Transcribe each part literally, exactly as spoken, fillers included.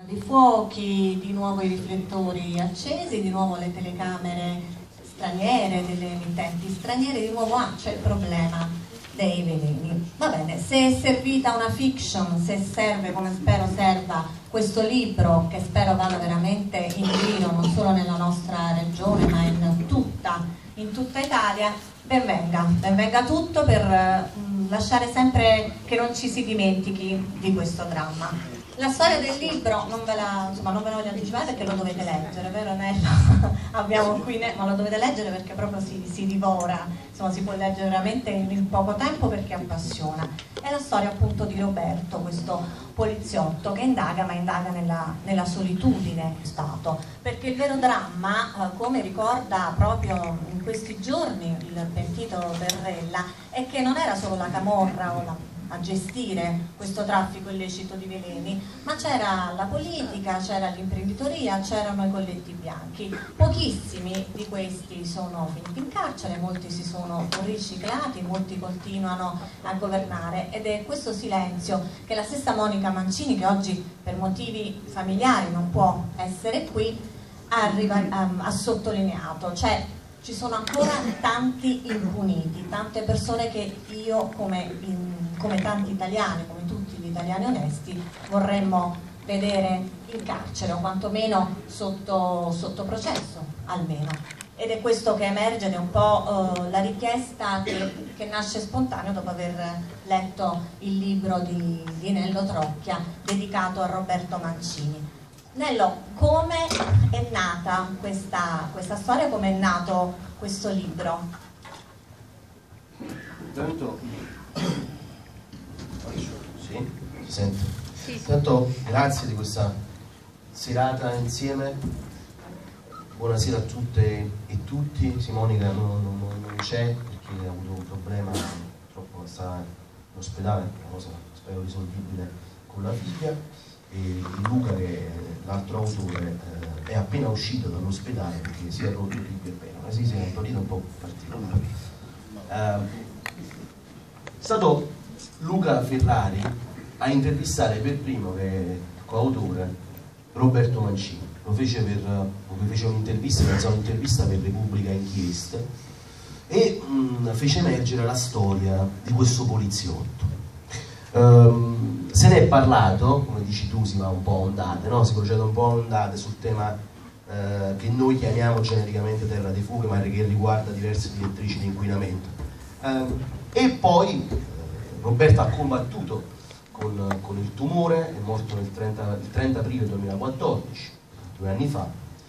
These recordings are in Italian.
di fuochi, di nuovo i riflettori accesi, di nuovo le telecamere straniere, delle emittenti straniere, di nuovo ah, c'è il problema dei veleni. Va bene, se è servita una fiction, se serve, come spero serva, questo libro, che spero vada veramente in giro non solo nella nostra regione ma in tutta, in tutta Italia, ben venga, ben venga tutto per mh, lasciare sempre che non ci si dimentichi di questo dramma. La storia del libro non ve la, insomma, non ve la voglio anticipare perché lo dovete leggere, vero Nello? Abbiamo qui, ma lo dovete leggere perché proprio si, si divora, insomma si può leggere veramente in, in poco tempo perché appassiona. È la storia appunto di Roberto, questo poliziotto che indaga, ma indaga nella, nella solitudine stato, perché il vero dramma, eh, come ricorda proprio in questi giorni il pentito Berrella, è che non era solo la camorra o la a gestire questo traffico illecito di veleni, ma c'era la politica, c'era l'imprenditoria, c'erano i colletti bianchi. Pochissimi di questi sono finiti in carcere, molti si sono riciclati, molti continuano a governare, ed è questo silenzio che la stessa Monica Mancini, che oggi per motivi familiari non può essere qui, arriva, um, ha sottolineato, cioè ci sono ancora tanti impuniti, tante persone che io come, in, come tanti italiani, come tutti gli italiani onesti, vorremmo vedere in carcere o quantomeno sotto, sotto processo almeno. Ed è questo che emerge ed è un po' uh, la richiesta che, che nasce spontaneo dopo aver letto il libro di, di Nello Trocchia dedicato a Roberto Mancini. Nello, come è nata questa, questa storia, come è nato questo libro? Intanto, sì, si sente? Sì. Intanto grazie di questa serata insieme, buonasera a tutte e tutti. Sì, Monica non, non, non c'è perché ha avuto un problema, purtroppo sta in ospedale, una cosa spero risolvibile con la figlia. E Luca, che è l'altro autore, eh, è appena uscito dall'ospedale perché si è rotto il più bene, ma sì, sì, è un periodo un po' particolare. Eh, è stato Luca Ferrari a intervistare per primo, che è coautore, Roberto Mancini. Lo fece per lo fece un'intervista, un'intervista per Repubblica Inchieste, e mh, fece emergere la storia di questo poliziotto. Um, se ne è parlato, come dici tu, si va un po' a ondate, no? Si procede un po' a ondate sul tema eh, che noi chiamiamo genericamente terra di fuga, ma che riguarda diverse direttrici di inquinamento. Um, e poi eh, Roberto ha combattuto con, con il tumore, è morto il trenta, il trenta aprile duemilaquattordici, due anni fa,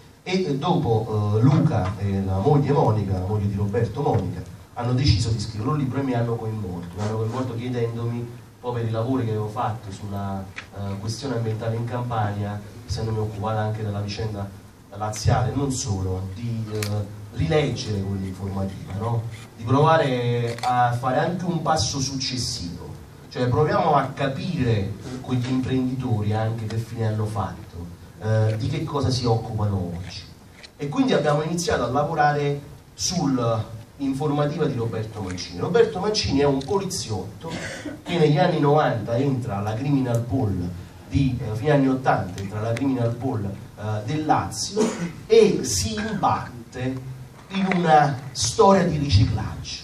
e dopo eh, Luca e la moglie Monica, la moglie di Roberto Monica, hanno deciso di scrivere un libro e mi hanno coinvolto, mi hanno coinvolto chiedendomi, poi per i lavori che avevo fatto sulla uh, questione ambientale in Campania, essendomi occupata anche della vicenda laziale, non solo, di uh, rileggere quell'informativa, no? Di provare a fare anche un passo successivo, cioè proviamo a capire quegli imprenditori anche che fine hanno fatto, uh, di che cosa si occupano oggi. E quindi abbiamo iniziato a lavorare sul informativa di Roberto Mancini. Roberto Mancini è un poliziotto che negli anni novanta entra alla Criminal Pool di eh, fine anni ottanta, entra alla Criminal Pool eh, del Lazio e si imbatte in una storia di riciclaggio,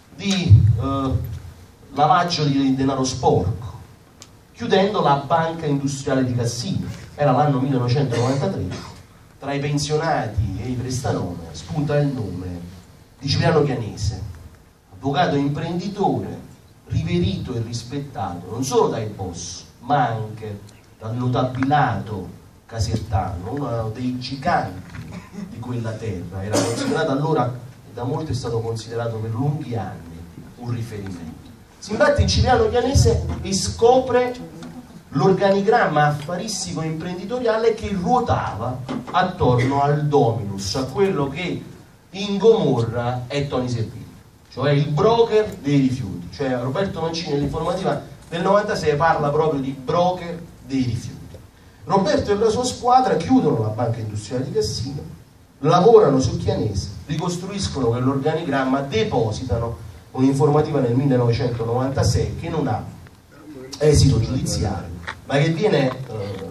di eh, lavaggio di denaro sporco, chiudendo la banca industriale di Cassino. Era l'anno millenovecentonovantatré, tra i pensionati e i prestanome spunta il nome di Cipriano Chianese, avvocato e imprenditore, riverito e rispettato non solo dai boss, ma anche dal notabilato casertano, uno dei giganti di quella terra. Era considerato allora, e da molti è stato considerato per lunghi anni, un riferimento. Si imbatte in Cipriano Chianese e scopre l'organigramma affaristico imprenditoriale che ruotava attorno al dominus, a quello che in Gomorra è Tony Servillo, cioè il broker dei rifiuti. Cioè Roberto Mancini nell'informativa del novantasei parla proprio di broker dei rifiuti. Roberto e la sua squadra chiudono la banca industriale di Cassino, lavorano su Chianese, ricostruiscono quell'organigramma, depositano un'informativa nel millenovecentonovantasei che non ha esito giudiziario, ma che viene eh,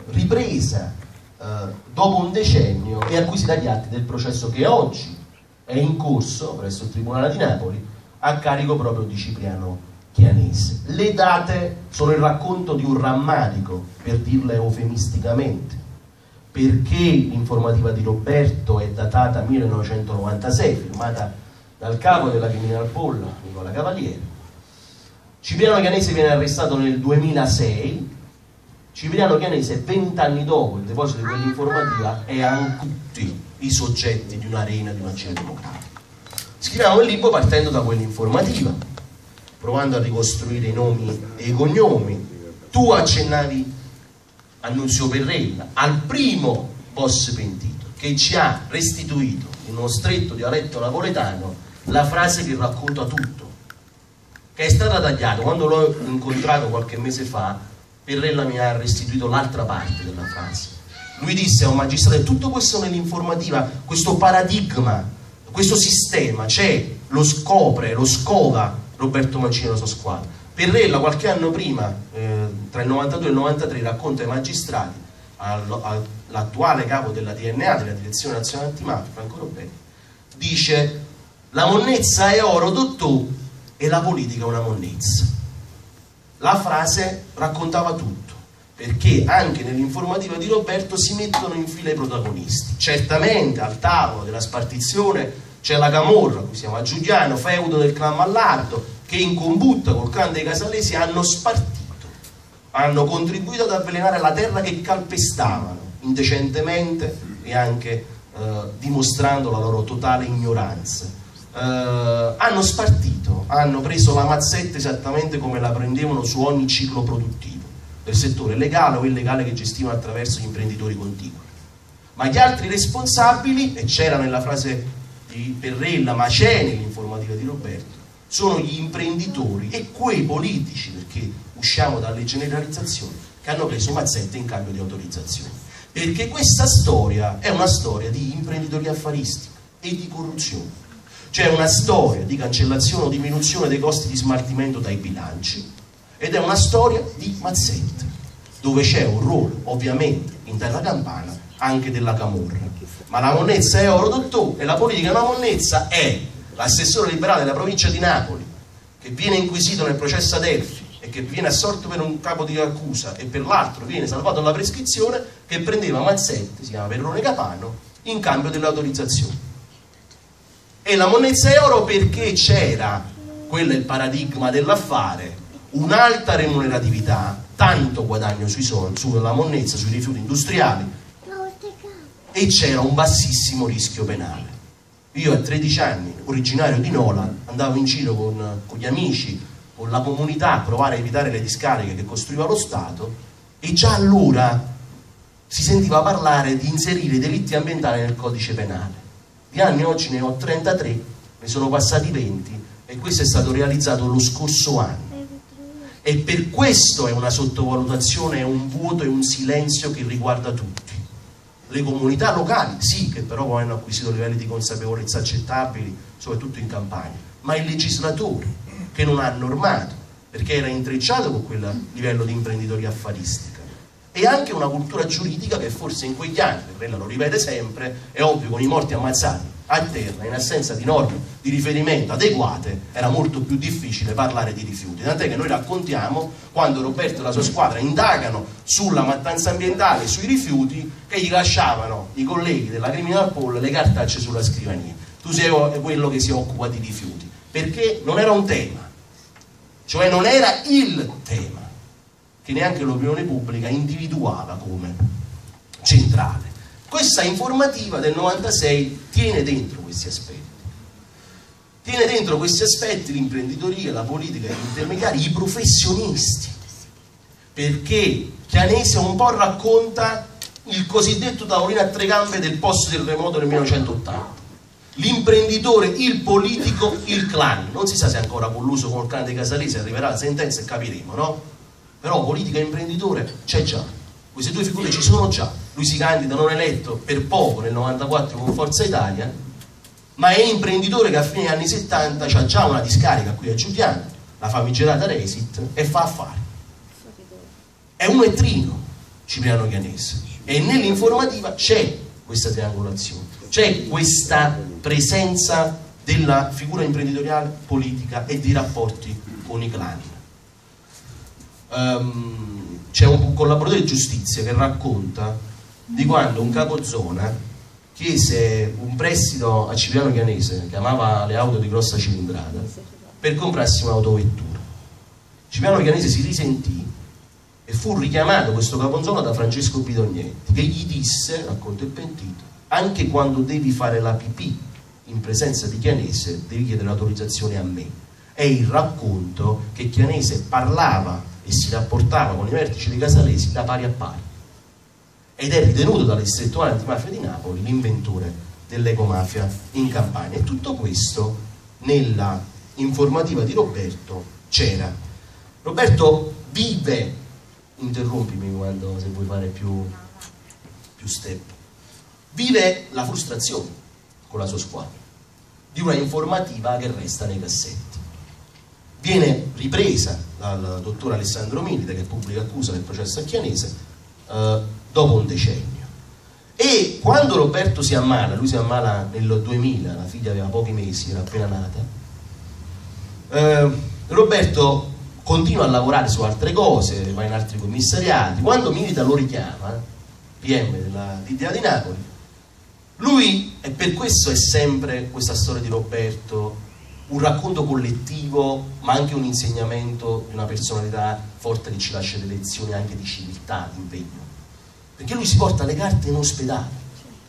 ripresa eh, dopo un decennio e acquisita gli atti del processo che oggi è in corso presso il Tribunale di Napoli a carico proprio di Cipriano Chianese. Le date sono il racconto di un rammarico, per dirla eufemisticamente, perché l'informativa di Roberto è datata millenovecentonovantasei, firmata dal capo della Criminal Poll, Nicola Cavaliere. Cipriano Chianese viene arrestato nel duemilasei. Cipriano Chianese, vent'anni dopo il deposito di quell'informativa, è a tutti i soggetti di un'arena di un agire democratico. Scriviamo il libro partendo da quell'informativa, provando a ricostruire i nomi e i cognomi. Tu accennavi a Nunzio Perrella, al primo boss pentito, che ci ha restituito in uno stretto dialetto napoletano la frase che racconta tutto, che è stata tagliata. Quando l'ho incontrato qualche mese fa, Perrella mi ha restituito l'altra parte della frase. Lui disse a un magistrato: tutto questo nell'informativa, questo paradigma, questo sistema c'è, lo scopre, lo scova Roberto Mancino e la sua squadra. Perrella qualche anno prima, eh, tra il novantadue e il novantatré, racconta ai magistrati, all'attuale capo della D N A, della Direzione Nazionale Antimafia, Franco Roberti, dice: la monnezza è oro, dottore, e la politica è una monnezza. La frase raccontava tutto, perché anche nell'informativa di Roberto si mettono in fila i protagonisti. Certamente al tavolo della spartizione c'è la Camorra, qui siamo a Giuliano, feudo del clan Mallardo, che in combutta col clan dei Casalesi hanno spartito, hanno contribuito ad avvelenare la terra che calpestavano indecentemente e anche eh, dimostrando la loro totale ignoranza. Eh, hanno spartito, hanno preso la mazzetta esattamente come la prendevano su ogni ciclo produttivo del settore legale o illegale che gestivano attraverso gli imprenditori contigui. Ma gli altri responsabili, e c'era nella frase di Perrella, ma c'è nell'informativa di Roberto, sono gli imprenditori e quei politici, perché usciamo dalle generalizzazioni, che hanno preso mazzette in cambio di autorizzazioni. Perché questa storia è una storia di imprenditoria affaristica e di corruzione. C'è una storia di cancellazione o diminuzione dei costi di smaltimento dai bilanci ed è una storia di mazzette, dove c'è un ruolo, ovviamente, in terra campana, anche della Camorra. Ma la monnezza è oro, dottore, e la politica è una monnezza. È l'assessore liberale della provincia di Napoli, che viene inquisito nel processo Adelphi e che viene assolto per un capo di accusa e per l'altro viene salvato dalla prescrizione, che prendeva mazzette, si chiama Perrone Capano, in cambio delle autorizzazioni. E la monnezza è oro perché c'era, quello è il paradigma dell'affare, un'alta remuneratività, tanto guadagno sui soldi, sulla monnezza, sui rifiuti industriali, e c'era un bassissimo rischio penale. Io a tredici anni, originario di Nola, andavo in giro con, con gli amici, con la comunità, a provare a evitare le discariche che costruiva lo Stato, e già allora si sentiva parlare di inserire i delitti ambientali nel codice penale. Di anni oggi ne ho trentatré, ne sono passati venti, e questo è stato realizzato lo scorso anno. E per questo è una sottovalutazione, è un vuoto e un silenzio che riguarda tutti. Le comunità locali, sì, che però poi hanno acquisito livelli di consapevolezza accettabili, soprattutto in Campania, ma il legislatore che non ha normato, perché era intrecciato con quel livello di imprenditoria affaristica, e anche una cultura giuridica che forse in quegli anni, Perrella lo ripete sempre, è ovvio, con i morti ammazzati a terra, in assenza di norme di riferimento adeguate, era molto più difficile parlare di rifiuti. Tant'è che noi raccontiamo quando Roberto e la sua squadra indagano sulla mattanza ambientale e sui rifiuti, che gli lasciavano i colleghi della Criminal Poll le cartacce sulla scrivania. Tu sei quello che si occupa di rifiuti, perché non era un tema, cioè non era il tema che neanche l'opinione pubblica individuava come centrale. Questa informativa del novantasei tiene dentro questi aspetti. Tiene dentro questi aspetti l'imprenditoria, la politica, gli intermediari, i professionisti. Perché Chianese un po' racconta il cosiddetto tavolino a tre gambe del post terremoto del millenovecentottanta. L'imprenditore, il politico, il clan. Non si sa se è ancora colluso con il clan dei Casalesi, arriverà la sentenza e capiremo, no? Però politica e imprenditore c'è già. Queste due figure ci sono già. Lui si candida non eletto per poco nel novantaquattro con Forza Italia, ma è imprenditore che a fine anni settanta ha già una discarica qui a Giuliano, la famigerata Resit, e fa affari. È un ettrino, Cipriano Chianese, e nell'informativa c'è questa triangolazione, c'è questa presenza della figura imprenditoriale, politica e di rapporti con i clan. Um, c'è un collaboratore di giustizia che racconta di quando un capozona chiese un prestito a Cipriano Chianese, che amava le auto di grossa cilindrata, per comprarsi un'autovettura. Cipriano Chianese si risentì e fu richiamato questo capozona da Francesco Bidognetti, che gli disse, racconta il pentito, anche quando devi fare la pipì in presenza di Chianese devi chiedere l'autorizzazione a me. È il racconto che Chianese parlava e si rapportava con i vertici dei casalesi da pari a pari, ed è ritenuto dalla distrettuale antimafia di Napoli l'inventore dell'ecomafia in Campania. E tutto questo nella informativa di Roberto c'era. Roberto vive, interrompimi quando se vuoi fare più, più step, vive la frustrazione con la sua squadra di una informativa che resta nei cassetti. Viene ripresa dal dottor Alessandro Milite, che pubblica accusa del processo a Chianese, eh, dopo un decennio. E quando Roberto si ammala, lui si ammala nel duemila, la figlia aveva pochi mesi, era appena nata, eh, Roberto continua a lavorare su altre cose, va in altri commissariati. Quando Milita lo richiama, P M della D D A di Napoli, lui, e per questo è sempre questa storia di Roberto un racconto collettivo, ma anche un insegnamento di una personalità forte che ci lascia delle lezioni anche di civiltà, di impegno, perché lui si porta le carte in ospedale.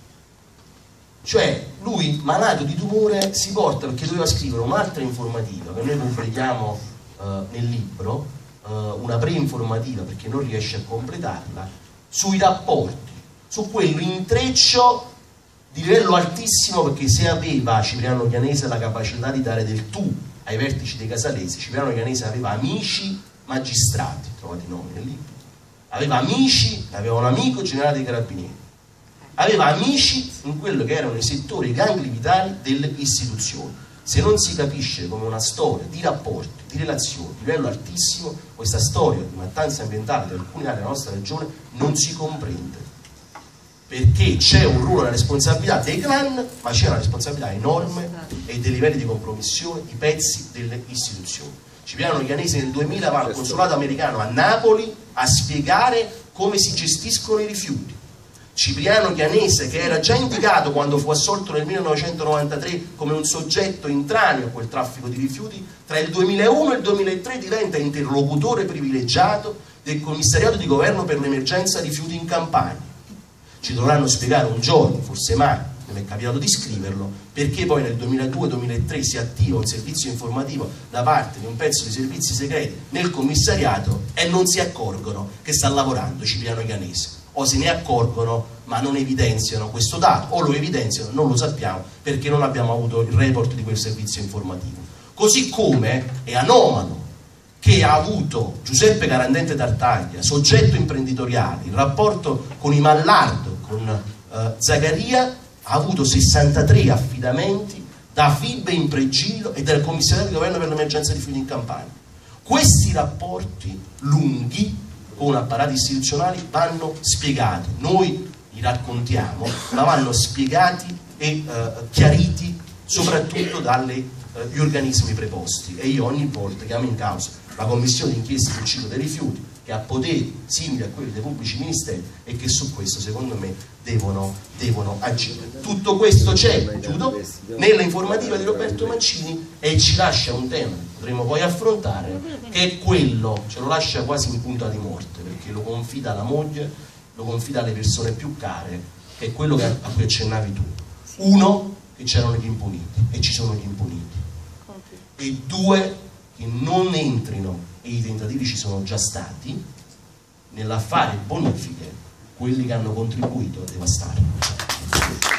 Cioè lui, malato di tumore, si porta, perché doveva scrivere un'altra informativa che noi pubblichiamo eh, nel libro, eh, una pre-informativa perché non riesce a completarla, sui rapporti, su quell'intreccio di livello altissimo, perché se aveva Cipriano Chianese la capacità di dare del tu ai vertici dei casalesi, Cipriano Chianese aveva amici magistrati, trovate i nomi nel libro, aveva amici, aveva un amico generale dei carabinieri, aveva amici in quello che erano i settori, i gangli vitali delle istituzioni. Se non si capisce come una storia di rapporti, di relazioni, di livello altissimo, questa storia di mattanza ambientale di alcune aree della nostra regione non si comprende, perché c'è un ruolo e una responsabilità dei clan, ma c'è una responsabilità enorme e dei livelli di compromissione di pezzi delle istituzioni. Cipriano Chianese nel duemila va al consolato americano a Napoli a spiegare come si gestiscono i rifiuti. Cipriano Chianese, che era già indicato quando fu assolto nel millenovecentonovantatré come un soggetto intraneo a quel traffico di rifiuti, tra il duemilauno e il duemilatré diventa interlocutore privilegiato del commissariato di governo per l'emergenza rifiuti in Campania. Ci dovranno spiegare un giorno, forse mai, non è capitato di scriverlo, perché poi nel duemiladue duemilatré si attiva un servizio informativo da parte di un pezzo di servizi segreti nel commissariato e non si accorgono che sta lavorando Cipriano Chianese, o se ne accorgono ma non evidenziano questo dato, o lo evidenziano, non lo sappiamo perché non abbiamo avuto il report di quel servizio informativo. Così come è anomalo che ha avuto Giuseppe Carandente Tartaglia, soggetto imprenditoriale, il rapporto con i Mallardo, con eh, Zagaria, ha avuto sessantatré affidamenti da F I B in Pregilo e dal commissariato di governo per l'emergenza rifiuti in Campania. Questi rapporti lunghi con apparati istituzionali vanno spiegati, noi li raccontiamo, ma vanno spiegati e eh, chiariti soprattutto dagli eh, organismi preposti, e io ogni volta chiamo in causa la commissione d'inchiesta sul ciclo dei rifiuti, che ha poteri simili a quelli dei pubblici ministeri e che su questo secondo me devono, devono agire. Tutto questo c'è, chiudo, nella informativa di Roberto Mancini, e ci lascia un tema che potremo poi affrontare, che è quello, ce lo lascia quasi in punta di morte, perché lo confida alla moglie, lo confida alle persone più care, che è quello che, a cui accennavi tu. Uno, che c'erano gli impuniti, e ci sono gli impuniti, e due, che non entrino, e i tentativi ci sono già stati, nell'affare bonifiche quelli che hanno contribuito a devastare.